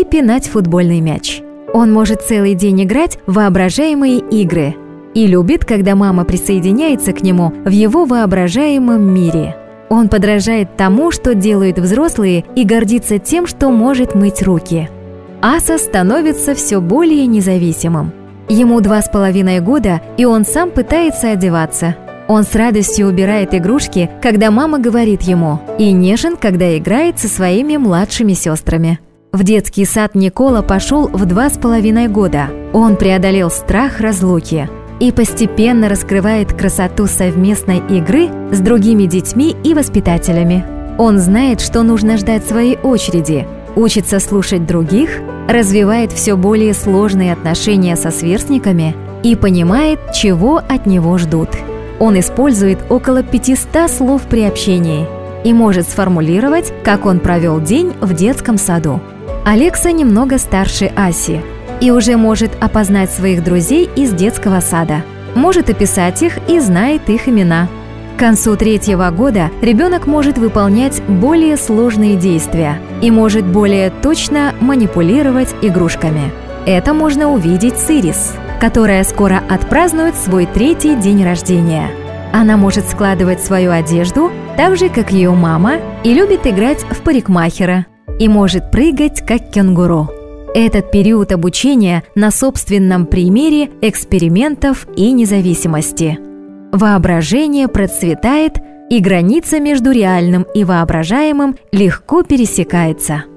пинать футбольный мяч. Он может целый день играть в воображаемые игры и любит, когда мама присоединяется к нему в его воображаемом мире. Он подражает тому, что делают взрослые, и гордится тем, что может мыть руки. Аса становится все более независимым. Ему 2,5 года, и он сам пытается одеваться. Он с радостью убирает игрушки, когда мама говорит ему, и нежен, когда играет со своими младшими сестрами. В детский сад Никола пошел в 2,5 года. Он преодолел страх разлуки и постепенно раскрывает красоту совместной игры с другими детьми и воспитателями. Он знает, что нужно ждать своей очереди, учится слушать других, развивает все более сложные отношения со сверстниками и понимает, чего от него ждут. Он использует около 500 слов при общении и может сформулировать, как он провел день в детском саду. Алекса немного старше Аси и уже может опознать своих друзей из детского сада, может описать их и знает их имена. К концу 3-го года ребенок может выполнять более сложные действия и может более точно манипулировать игрушками. Это можно увидеть с Ирис, которая скоро отпразднует свой 3-й день рождения. Она может складывать свою одежду так же, как ее мама, и любит играть в парикмахера, и может прыгать, как кенгуру. Этот период обучения на собственном примере экспериментов и независимости. Воображение процветает, и граница между реальным и воображаемым легко пересекается.